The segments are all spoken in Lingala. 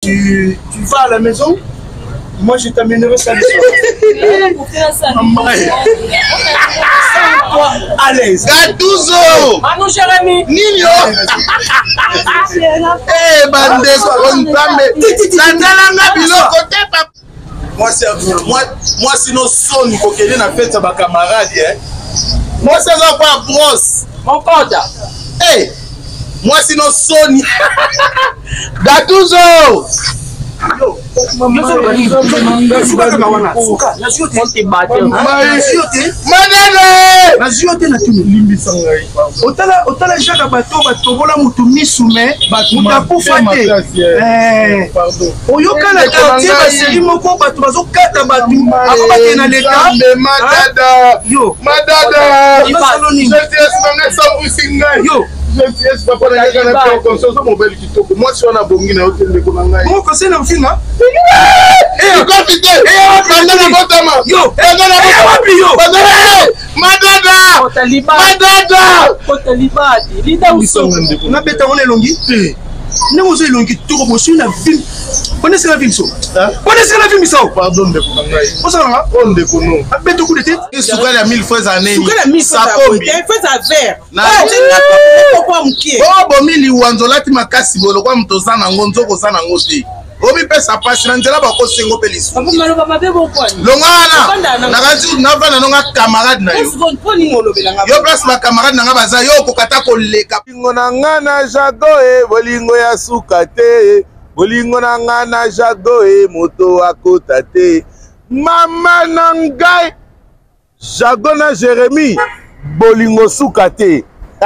tu vas à la maison, moi je t'amènerai ça le soir. Toi à l'aise. Gattuso. Manu Jérémy. Nino. Eh bandeko onzambe. Sanzalanga biloko te papa. Moi sinon sonne faut qu'il y ait une fête à ma camarade hein. Moi ça va pas brosse. Mon pote. Hey. Moi sinon sonne. Gattuso. otala jaka bato batobola mutu misume mutapufate oyokana quartier baseri moko bato bazokata bato ako bakena leta yo moi si on a bongi na hotel de konanga mo conseil na mfinga yo na beta on elongi ne vous elongi toko bosu na film connaissez la film so connaissez la film so pardon de konanga on ça on de kono abeto coup de tête Soukali a 1000 fois année Soukali a 1000 fois vert bomili wanzolati makasi bolo kwa mtoza na ngonzo ko sana ngote obi pesa pasi na nzela ba ko sengo pelisu longana na kanzi na vana nonga camarade na yo yo place ma camarade na nga baza yo ko kata ko leka bingo na ngana jago bolingo ya suka te bolingo na ngana jago moto akota te mama na ngai jago na Jérémy bolingo suka te.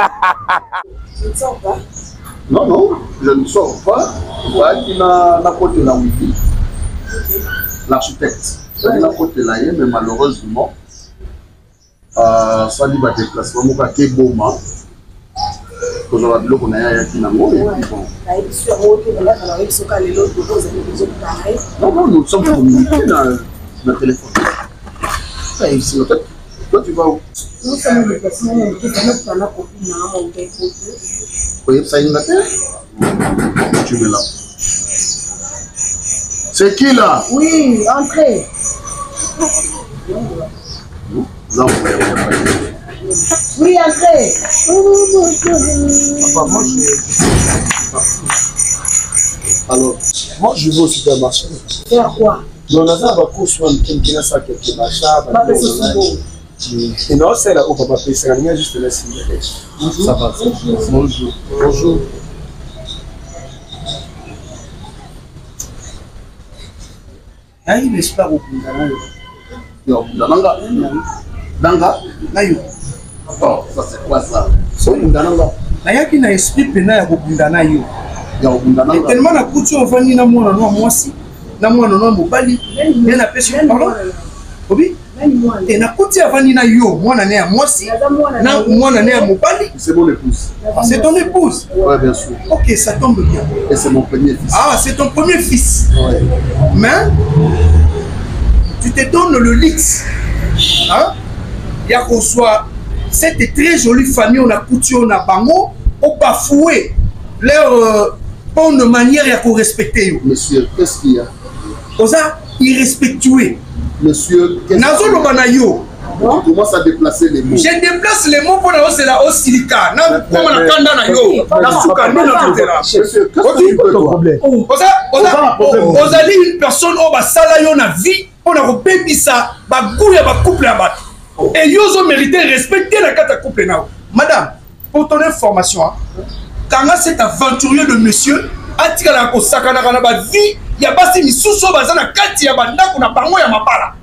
Non, non, je ne sors pas. Voilà qui n'a côté la wifi. L'architecte. Ça n'a côté la mais malheureusement, ça dit va déplacement. Moi, je suis bon. Quand on a dit qu'on a qui n'a pas. Non, non, nous sommes communiqués dans le téléphone. Toi, tu vas où? Nous sommes des personnes qui sont dans copine. Oui, ça y est, tu es là. C'est qui là? Oui, entrez. Non, oui, entrez. Alors, moi je vais au supermarché. Faire quoi? Non, on a ça, qui a ça, quelques machins. Et non, c'est là où papa fait ça, il y a juste la signe. Bonjour. Ça va. Bonjour. Bonjour. ayi n'espère au Bundana yo Bundana Danga nayo oh ça c'est quoi ça c'est Bundana nayaki na esprit pena ya Bundana yo ya Bundana tellement na kutu ovani na mwana no mwasi na mwana no mobali ne na pesi pardon obi et na kuti avani na yo mwana ne ya mwasi na mwana ne ya mobali c'est mon épouse. C'est ton épouse? Ouais, bien sûr. Ok, ça tombe bien. Et c'est mon premier fils. Ah, c'est ton premier fils. Ouais. Mais tu te donnes le luxe. Hein? Il y a qu'on soit cette très jolie famille, on a coutu, on a bango, on bafoué leur bonne manière à respecter. Monsieur, qu'est-ce qu'il y a? On a irrespectueux. Monsieur, comment ça déplacer les mots? Je déplace les mots pour la hausse et la hausse silica. Monsieur, qu'est-ce que ton problème? Vous allez une personne au basala yo na vie pour la bébisa ba gouya ba couple à bat. Et yo ont mérité respecter la carte couple now. Madame, pour ton information, quand cet aventurier de monsieur a tiré la kosaka na ba vie, il y a pas si misuso bazana kati ya banda kuna bango ya mapala.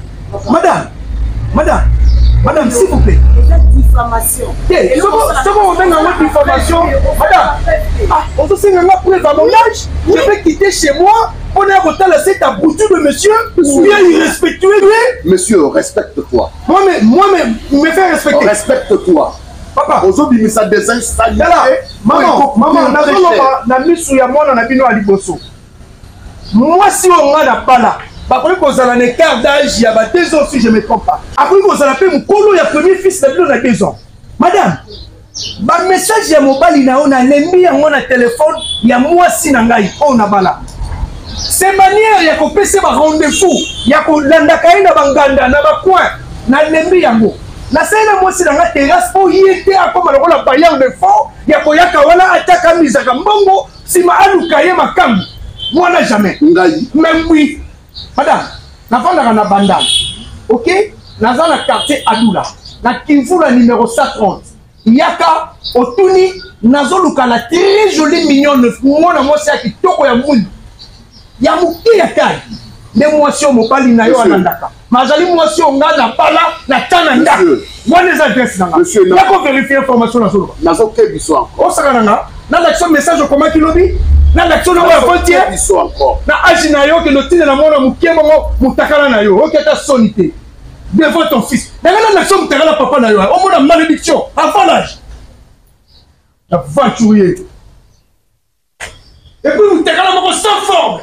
Madame, s'il vous plaît. Diffamation. C'est bon, on a une diffamation. Madame, on se sait après à mon âge, je vais quitter chez moi. On est à côté de cet aboutu de monsieur, ou bien irrespectueux. Monsieur, respecte-toi. Moi-même, me faire respecter. Respecte-toi. Papa, aujourd'hui, mais ça désinstalle. Maman, na misu ya mwana na bino aliboso. Moi, si on a la pala. Après qu'on a un écart d'âge, il y a 2 ans si je ne me trompe pas. Après qu'on a fait mon colo, il y a premier fils de on a 2 ans. Madame, le message ya mobile na on a l'ennemi, on a téléphone, il y a moi si nangai, on a bala. c'est manière ya kopesa ba rendez-vous ya kolanda kai na banganda na ba coin na lembi yango na sena mwasi na terrasse po yete akoma lokola bailleur de fond ya koyaka wana ataka misaka mbongo sima aluka ye makambu mwana jamais ngai même oui madame nafandaka na bandana ok naza na quartier Adula na Kimvula numéro 130 yaka otuni nazoluka na très jolie mignonne mwana mwasi ya kitoko ya mwindu ya muke ya kai nde mwasi mobali na yo anandaka mazali mwasi nga na bala na tana nda wana eza adresse nanga yako vérifier information na solo nazo ke biso encore osaka nanga na l'action message comment tu lobi na l'action na frontière biso encore na agi na yo ke lotine na mwana muke mongo mutakala na yo ok ta sonité devant ton fils nanga na l'action mutakala papa na yo au mona malédiction avant l'âge la aventurier et puis mutakala moko sans forme.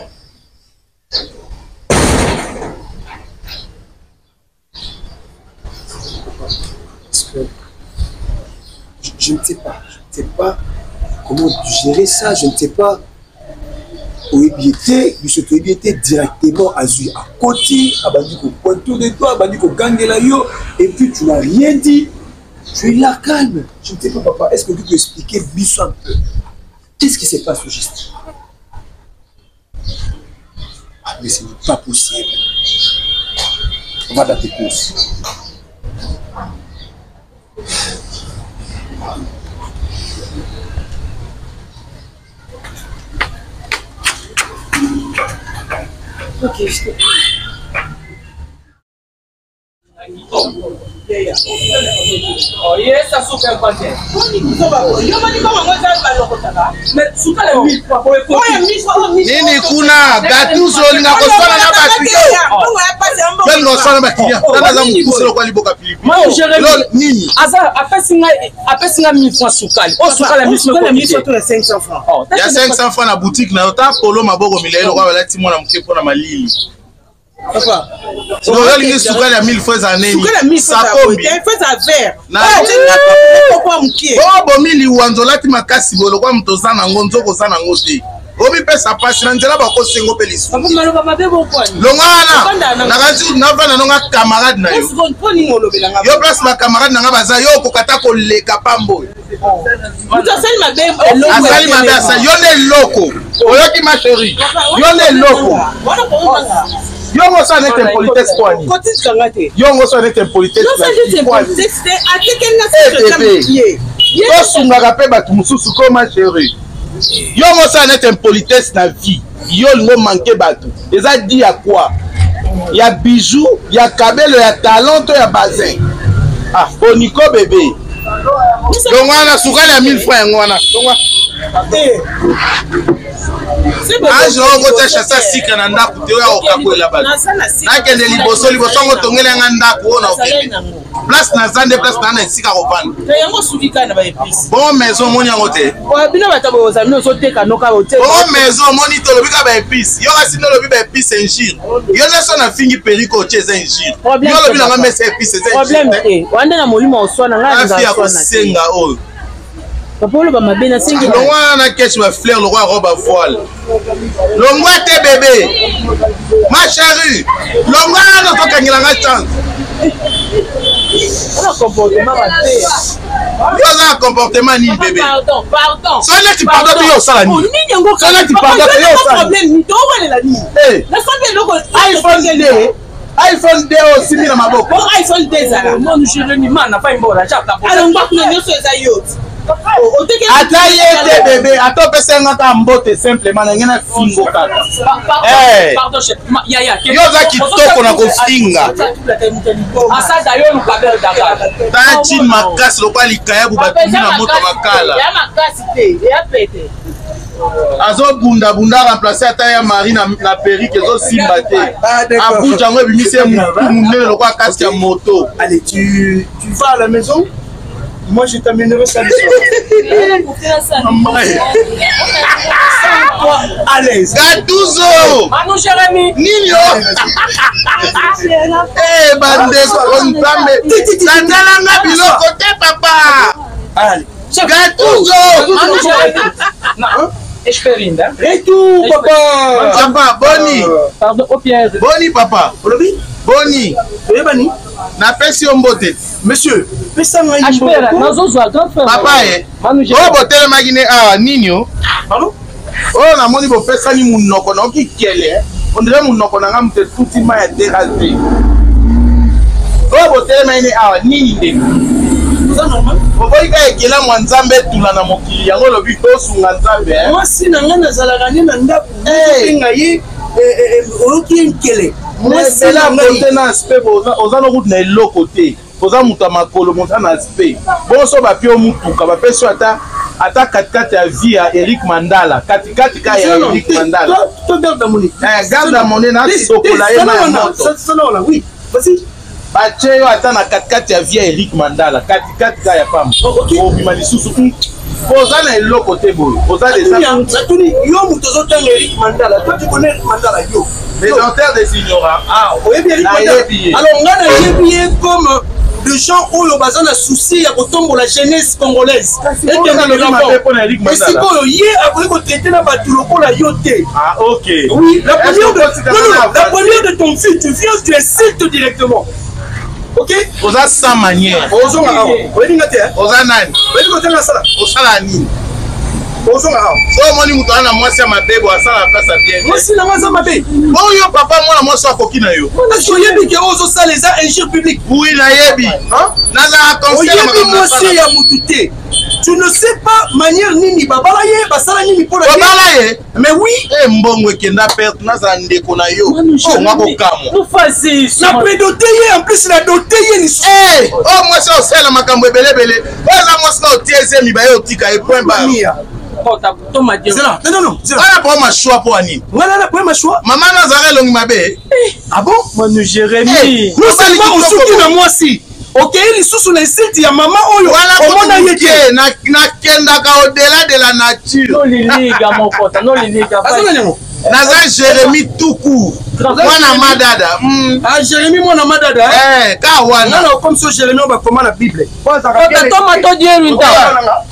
Je ne sais pas comment gérer ça, je ne sais pas où est directement à côté, à Bandiko, pointeur de toi, à Bandiko, Gangelayo, et puis tu n'as rien dit, tu es là calme. Je ne sais pas, papa, est-ce que tu peux expliquer Bissou un peu? Qu'est-ce qui se passe au juste? Ah, mais ce n'est pas possible. On va dans tes courses. Ok, je te nini kuna gatuzo linga kosana na batu kosana bakilia tanaza mkuselo kwa liboka pilipili nini asa apesinga 1000 francs sukali o sukala 500 francs ya 500 francs na boutique na yota polo maboko milelo kwa balati mwana mkepo na malili papa so lingi sukali ya 1000 francs aneni sukala 1000 francs ya fait à verre na kwa mkie o bomili wanzolati makasi bolo kwa mtoza na ngonzo ko sana ngote obi pesa pasi na nzela bako sengo pelisu papa maloba mabebo kwa longana na kanzi na vana nonga camarade na yo yo place ma camarade na nga baza yo kokata ko leka pambo asali mabebo asali mabasa yo ne loko oyoki ma chérie yo ne loko yongo ça n'est un politesse quoi ni yongo ça n'est un politesse quoi ni yo sunga pe batu mususu ko ma chérie yongo ça n'est un politesse na vie yo lingo manquer batu eza dit ya quoi ya bijoux ya kabelo ya talent ya bazin ah boniko bébé donc wana sukali ya 1000 francs ngwana donc age ongo te chassa sika na ndako te oya okakwela bato nakende liboso ngo tongela nga ndako ona okende place na zande place na esika kovanda bon maison moni yango te bon maison moni tolobi ka baépice yo kasi nolobi baépice ingire yo nyonso na fingi periko otie eza ingire yo olobi nanga mesa épice eza ingire ya kosenga oyo longwa na keshi ba fleur le roi robe à voile longwa te bébé ma chérie longwa na to kangela nga chance yo za comportement ni bébé pardon so là tu pardon yo sala ni so là tu pardon yo sala iPhone 2 aussi mina maboko iPhone 2 zala mon chérie mana fa imbola chapa alors ngbaku na nyoso eza yote ata ye te bébé ata opesa nga ta mbote simplement na ngena fingo kaka pardon chef ya yo za kitoko na kofinga asada yo lukabel dakar ta chin makasi lokwa likayabu batumbi na moto makala ya makasi te ya pete azo bunda remplacer ata ya mari na perike ezo simba te abuja yango ebimisi ye mutu munene lokwa kasi ya moto. Allez, tu vas à la maison. Moi, je t'amènerai ça le soir. À l'aise. Gattuso. Manu Jérémy. Nino. Eh, bandeko ontambe. Sandelanga biloko te papa. Allez. Gattuso. Manu Jérémy. Experinda. Et tout, papa. Papa, bon pardon, au piège. Boni papa. Boni. Napesi yo mbote. Monsieur, papa oh botel magine ah ninyo. Pardon? Oh na moni bo pesa ni munoko na okikele. On dirait munoko na ngam te futi ma ya dérasé. Oh botel magine ah nini ndeko. C'est normal. Boboyi ka ekela mwa nzambe tula na mokili yango lobi to sunga nzambe. Moi si na ngana zalagani na ndaku. Nga ye oki nkele. Moi c'est la côté na aspect oza no route na eloko te. Oza muta makolo monta na aspect. Bon so ba pio mutuka ba peso ata katikati ya vie ya Eric Mandala. Katikati ka ya Eric Mandala. To garde monnaie. Garde monnaie na sokola ye na moto. Ça là oui. Vas-y. Bache yo ata na katikati ya vie ya Eric Mandala. Katikati ka ya pam. Obima lisusu. Oza na eloko te boy. Oza des Natuni yo muto zo tanga Eric Mandala. Toi tu connais Eric Mandala yo. Les auteurs des ignorants. Ah, oui bien Eric Mandala. Alors on a bien comme de gens où le bazar a souci à autant la jeunesse congolaise. Et si vous y avez traité la batuloko la yoté. Ah ok. Oui, la première de ton fils, tu viens, tu insultes directement. Ok? Oza sans manière. Oza nani. Osala nini. So moni mutu ana mwasi ya mabebo asala place bien. Mwasi na mwasi ya mabebo. Bon yo papa mwana mwasi akoki na yo. Parce que yebi ke ozo ça les injures publiques. Oui na yebi. Naza conseil yebi mwasi ya mutu te. Tu ne sais pas manière nini babala ye basala nini pour la babala ye. Mais oui, mbongo ekenda perte naza ndeko na yo. Oh ngako kamo. Nous faisons ça. Na doté ye en plus la doté ye ni. Eh, oh mwasi osala makambo ebelebele. Baza mwasi na otieze mi ba yo tika e point ba. Non. Voilà pour ma choix pour Annie. Voilà pour ma choix. Maman Nazaré long mabé. Ah bon? Manu Jérémy. Nous seulement au soutien de moi si. Ok, il sous le site ya maman oyo. Voilà comment on y na kenda ka au-delà de la nature. Non liliga mon pote, non liliga. Nazaré Jérémy tout court. Mwana madada. Ah Jérémy mwana madada. Eh, ka wana. Non comme ça Jérémy on va comment la Bible. Toma to dire une temps.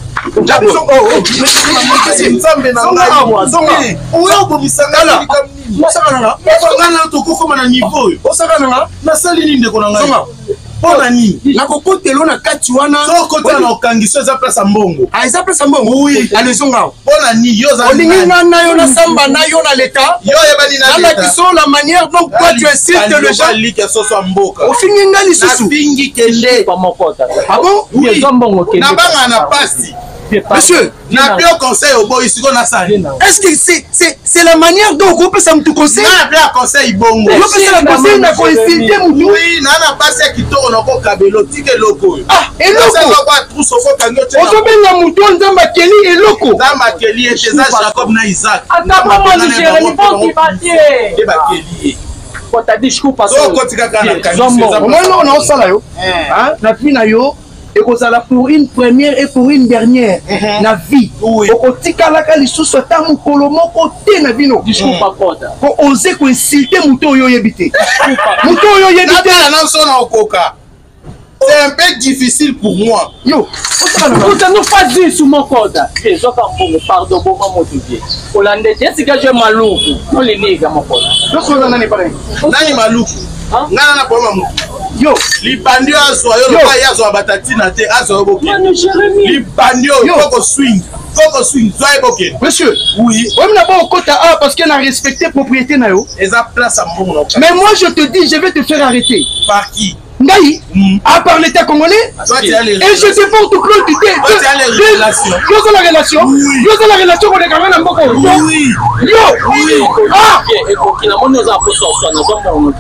Pona ni na kokotelo na kati wana so kotela na okangiso eza place mbongo eza place mbongo oui alizonga pona ni yo za olingi na yo na samba na yo na leta yo yebani na leta na kiso la manière donc toi tu insultes le gens like soso mboka ofingi ngali susu bingi kende pa mokota ah bon oui mbongo kende na banga na pasi monsieur na bio conseil au boy siko na sali est-ce que c'est la manière dont on peut ça me conseil na bio conseil bongo yo peut ça conseil na coïncider mutu oui na pasi kitoko na ko kabelo tike loko ah eloko ça va trop sofo kango tena ozobenga mutu nzamba keli eloko nzamba keli eteza Jacob na Isaac ata mama ni Jérémy bon qui et ba keli ko ta discours pas so ko tika kana kango non on sala yo hein na fina yo et que ça pour une première et pour une dernière na vie okotikalaka lisusu ata mokolo moko te na bino discours pas kota ko oser ko insulter mutu oyo yebi te mutu oyo yebi te na so na okoka c'est un peu difficile pour moi yo Puta nous pas dire sur mon code et je comprends pardon pour mon dieu Hollande est-ce que je maluku on les nègres mon code donc on nani pare nani maluku ngana na poma mu yo libandio azo yo lo ya zo batatina te azo boke Manu Jérémy libandio koko swing zoe boke monsieur oui on n'a pas au quota A parce qu'on a respecté propriété na yo eza place à mbongo mais moi je te dis je vais te faire arrêter par qui Ndaï, à part l'État congolais, et je te porte clôt du thé. Tu as les relations. Yo, la relation. Yo, la relation qu'on est quand même en boko. Oui. Yo. Ah. Et pour qu'il a mon nos apôtres soit nous sommes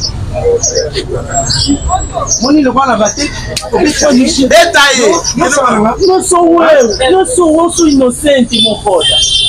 Moni le voilà batté. Détaillé. Nous sommes innocents mon pote.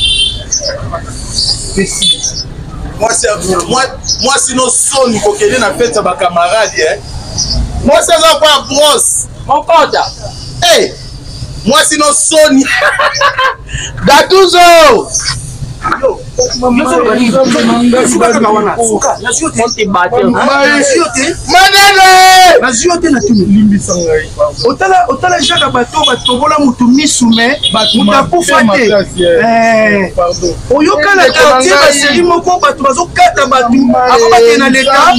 Moi sinon sonne pour qu'elle na fête à ma camarade hein. Moi c'est là pas brosse. Mon pote. Hey. Moi sinon sonne. Gatuzo. Yo. otala jaka bato batobola mutu misume mutu akufa te oyokana quartier baseri moko bato bazokata bato ako bakee na leta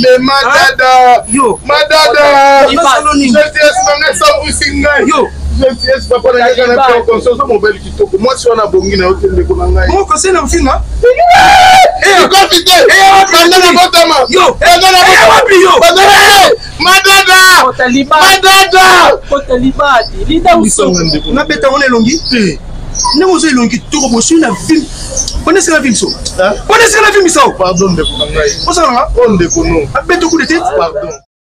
nabeta wana elongi ndenge ozo elongi toko bosui na film onesika na film so onesika na film sao pardon ndeko na ngai osalanga ondeko no abeta coup de tête pardon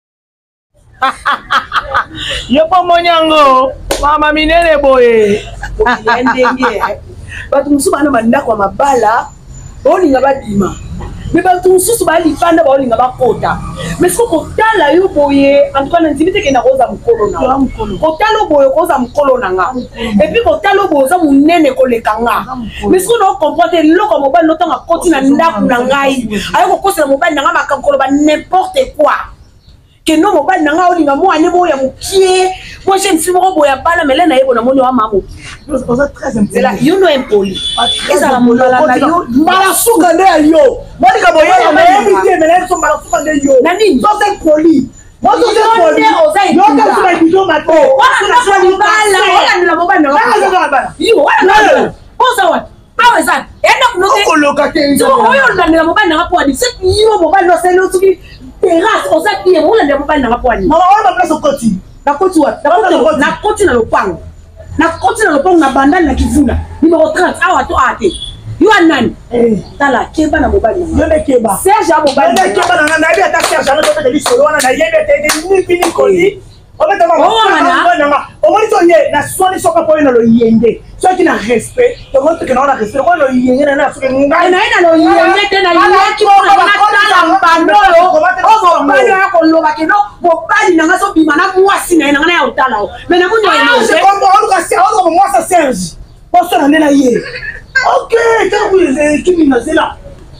yopo monyango mama minene boye ndenge bato mosusu bana bandako ya mabala baolinga badima me bato mosusu balifanda baolinga bakota mais soki kotala yo boye antuka na ndimi teke na koza mokolo na kotala boye koza mokolo na nga epuis kotala boye oza monene koleka nga mais soki naokomprendre eloko ya mobali notanga koti na ndako na ngai ayo kokosela mobali na nga makambo koloba n'importe quoi que non mobali na nga olinga mwana boya mokie moi je me suis moko boya bala mais là na yebo na moni wa mamo c'est là you know impoli eza molala na yo mala suka nde yo moni ka boya na invité mais là so mala suka nde yo nani so c'est poli moi so c'est poli yo ka so na bijo mato wana na so bala wana na mobali na nga yo wana posa wa awe sana enda kunote koloka te so oyo ndamela mobali na nga po adi c'est yo mobali no c'est no suki terrasse on s'est dit on l'a pas na poigne maman on a place au côté na côté na côté na lopango na bandana na kivuna numéro 30 awa to ate yo anani tala keba na mobali yo ne keba Serge a mobali yo ne keba na na bi ata Serge na to de solo wana na yebe te ni fini koli on met ma on moni to ye na swali soka po na lo yende so ki na respect to mo to na respect ko lo yenge na so ngai na lo yenge te na yaki ko na tala mbandolo o mobali ya ko lo ba ke no mobali na ngaso bima na mwasi na na ya utala me na munyo ya no se kombo on ka se on mo sa Serge po so na ye OK quand vous les qui na zela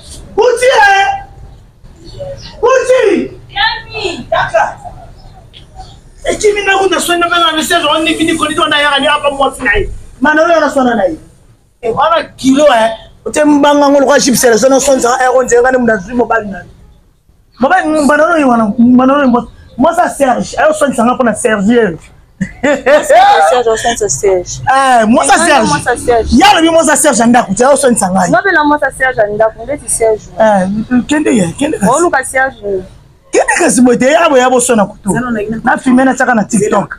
Uti Yami Daka Ekimi na kuna swenda na message on ni fini koni na yaka ni hapa mwasi naye manolo na swenda naye e wana kilo utembanga ngolo kwa chips sele sono sonza onze ngane mndazi mobali nani mobali manolo ni wana manolo mwasa Serge ayo sonza ngapo na Serge Serge sonza Serge mwasa Serge yala bi mwasa Serge ndako ayo sonza ngani ngabela mwasa Serge ndako ndeti Serge kende oluka Serge kende kasi bote yabo yabo sona kutu na filmer na chaka na TikTok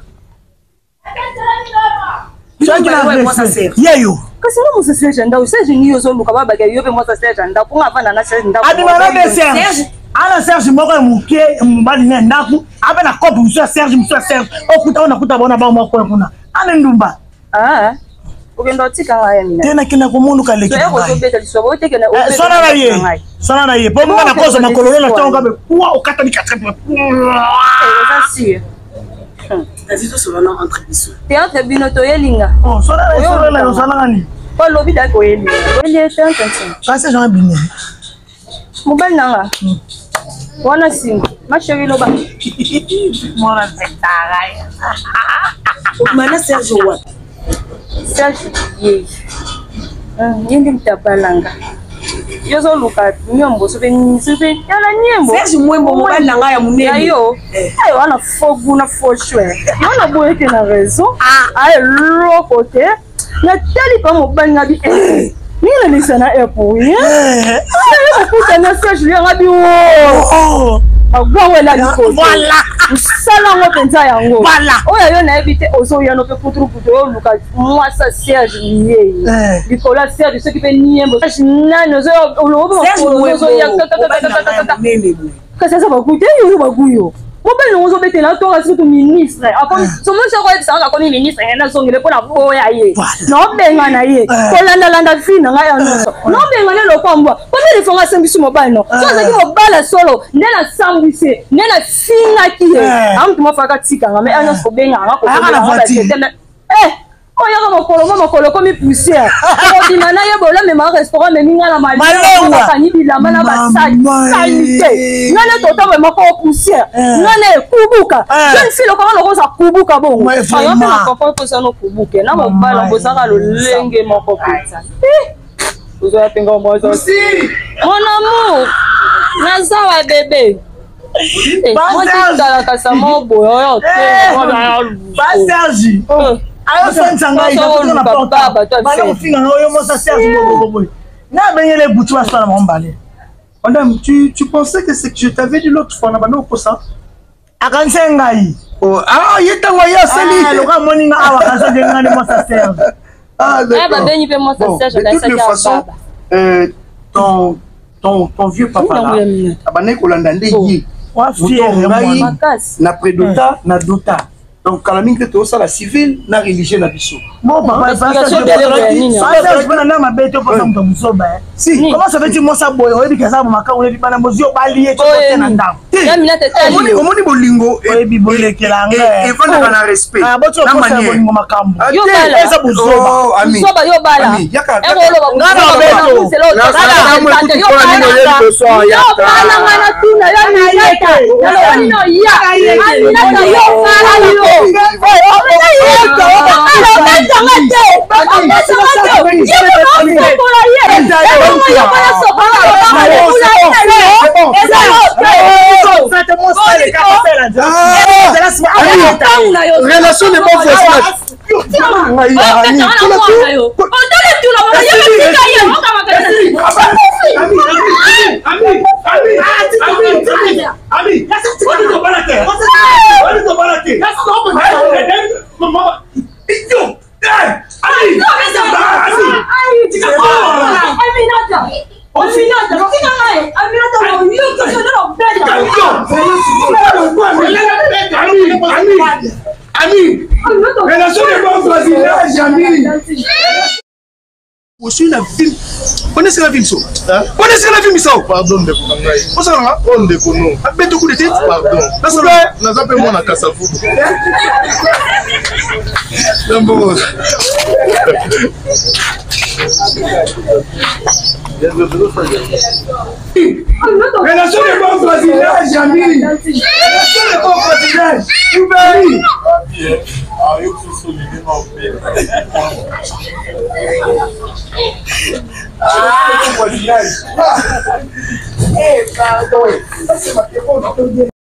yeyo kasi mwasa Serge ndako Serge niyo zo luka baba ke yobe mwasa Serge ndako ngavana na Serge ndako adimana de Serge ana Serge moko muke mbali na ndako abe na kopu mso Serge okuta ona kuta bona ba moko kuna ana ndumba ukendo tika ngaya mina tena kina komundu kaleki sona na ye po mga na kozo makololo na tonga be kwa ukata ni katatu si azizo sona entre biso théâtre binoto yelinga sona ngani pa lobi da ko yelinga wele tante kasi Jean Bine mobali nanga wana singo ma chérie loba mona zetarai mana Serge wa Serge yindi mtabalanga yozo luka nyombo sobe yala nyembo Serge mwembo mobali nanga ya munene ayo ayo wana fogu na foshwe wana boyeke na raison ayo lokote na tali pa mobali ngabi nina lisana epo puta na Serge ngabi wo agwawela liko voilà sala ngo penza yango voilà oya yo na ebite ozo yano pe putru luka mwasa Serge niye likola Serge ce qui peut niembo nani ozo ozo ya kasa bakute yo bakuyo mobali ngozo betela to kasi to ministre akoni somo se ko etsa akoni ministre na songele pona boya ye no benga na ye kolanda fina nga ya noso no benga ne lokombo ko me fonga sembisu mobali no so za ki mobala solo ndela sambise ndela singa ki ye am tuma faka tika nga me ana so benga nga ko oyaka mokolo komi poussière obima na ye bola mema restaurant meminga na malbakanyi bilamba na basali te ngane totaba moko poussière ngane ekubuka jeune fille okanga lokoza kubuka bongo ayo mpe na papa kosa no kubuke na mobala bozaka lolenge moko penza ozoya penga mozo mon amour nazawa bébé motitalaka sa moboye oyo te Sergi ayo sensanga itakoto na porta bana kofinga oyo mosa Sergi boboboy na bengele butu asala mombale. Madame, tu pensais que c'est que je t'avais dit l'autre fois, Nabano Kosa? Akansengai. Ah, il est envoyé à Sali. Ah, le grand morning à Wakasa de Ngane Mosa Serge. Ah, d'accord. Bon, de toutes les façons, ton vieux papa là, Abane Kolandande yi. Wa fier na predota na dota. Donc quand la mine que ça la civile na religieux na biso. Bon papa, je peux na ma bête pour ça muso ba. Si, comment ça veut dire moi ça boy, oyebi kaza maka oyebi bana mozio balié to na ndam. Ya minate tali. Omoni bolingo oyebi bolé kelanga. Et vendre na respect. Ah, boto ko ça bolingo makambo. Yo bala. Eza buzoba. Ami. Soba yo bala. Yaka. Ngana beto. Yo bala ngana tuna yo minata. Yo no ya. Aminata yo bala yo. Relation de bon frère. Ami, relation de bon voisinage, ami. Aussi la film. Connaissez la film ça? Connaissez la film ça? Pardon de Kounangaï. Où ça va? On de Kounou. Appelle coup de tête. Pardon. N'a pas moi na Kassafou. D'abord. Relation de bon voisinage, ami. Relation de bon voisinage. Oublie. Ah, yo qui souligner mon père. Ah, voisinage. Eh, pardon. Ça c'est ma